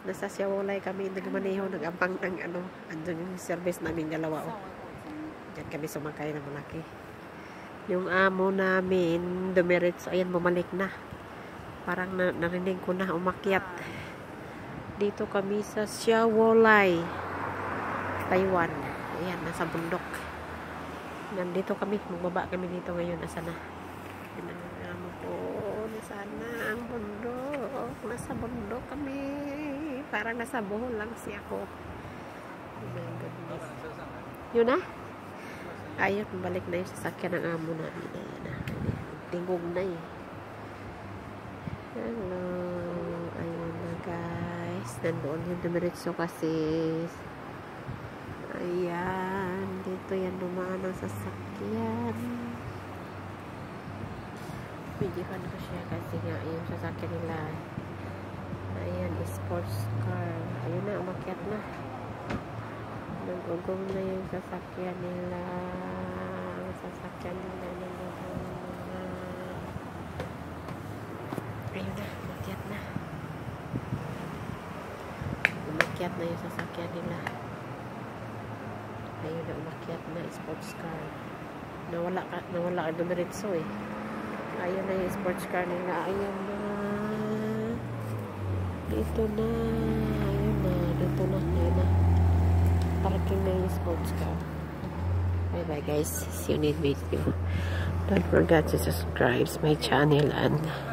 Nasa Siawolay kami, nagmaneho, nag-abang ng ano, andun yung service namin dalawa. Oh. Diyan kami sumakay na malaki. Yung amo namin, dumiretso, ayan, bumalik na. Parang narinig ko na umakyat. Dito kami sa Siawolay, Taiwan. Ayan, nasa bundok. Nandito kami, magbaba kami dito ngayon. Asa na? Ayan ang amo ko. Nasaan na ang bundok? Nasa bundok kami. Parang nasa Bohol lang siya ako. Oh my goodness. Yun na? Ayun, balik na yung sasakyan ng amo namin. Ayan na. Tingog na eh. Hello. Ayun na guys. Nandoon yung dumiretso kasi. Ayan. Dito yan dumaan ang sasakyan. Videohan ko siya kasi nga yung sasakyan nila. Ayan, sports car. Ayun na, umakyat na. Nagugong na yung sasakyan nila. Ang sasakyan nila nagugong na. Ayun na, umakyat na. Umakyat na yung sasakyan nila. Ayun na, umakyat na, sports car. Nawala ka dumiretso eh. Ayun na yung sports car nila. Ayun na. Dito na. Ayun na. Dito na. Ayun na. Parking na yung sports car. Bye bye guys. See you in the video. Don't forget to subscribe my channel and